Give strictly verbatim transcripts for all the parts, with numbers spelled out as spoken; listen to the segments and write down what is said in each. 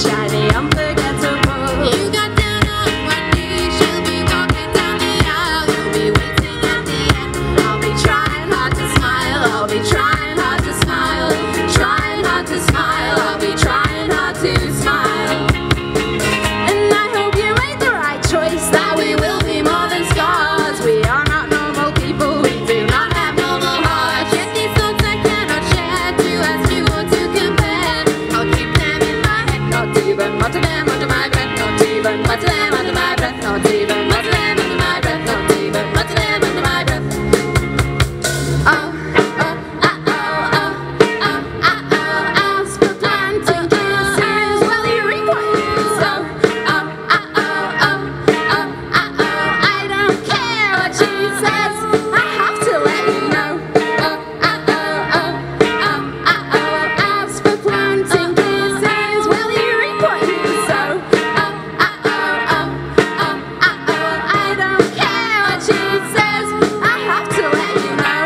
shiny, unforgettable. You got down on one knee, she'll be walking down the aisle. You'll be waiting at the end. I'll be trying hard to smile. I'll be trying hard to smile. Trying hard to smile. I'll be trying hard to smile. And I hope you made the right choice. That we will be more than scars. We are not normal people. We do not have normal hearts. Yet these thoughts I cannot share. To ask you or to compare. I'll keep them in my head. Not even mutter them under my breath. Not even mutter them under my breath. Not even mutter them under my breath. Not even mutter them under my breath. Oh, oh, ah, oh, oh, oh, ah, oh, ask for planting kisses. Well, you reap what you sow. Oh, ah, oh, oh, oh, ah, oh, I don't care what she says. I have to let you know. Oh, ah, oh, oh, oh, ah, oh, ask for planting kisses. Well, you reap what you sow. Oh, ah, oh, oh, oh, ah, oh, I don't care what she says. I have to let you know.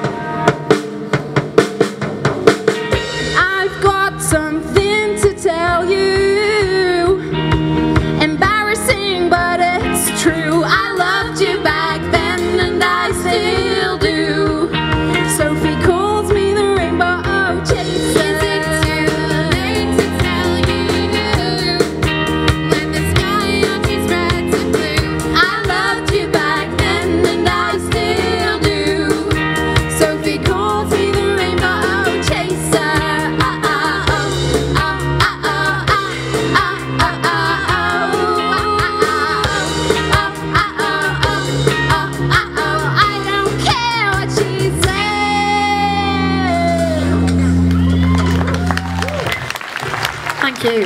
I've got something to tell you. Embarrassing, but it's true. I loved you back then, and I still do. Sophie calls me the rainbow chaser. Is it too late to tell you when the sky is red and blue? I loved you back then, and I still do. Sophie calls me the rainbow chaser. Ah, ah, oh, oh, ah, oh, ah, ah, ah, ah, oh, ah, ah, oh, oh, ah, oh, oh, oh, ah, oh, I don't care what she says. Thank you.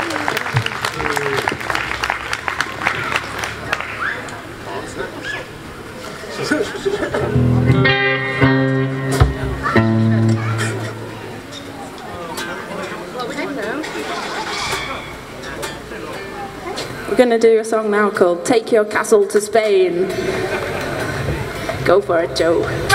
We're going to do a song now called Take Your Castle to Spain. Go for it, Joe.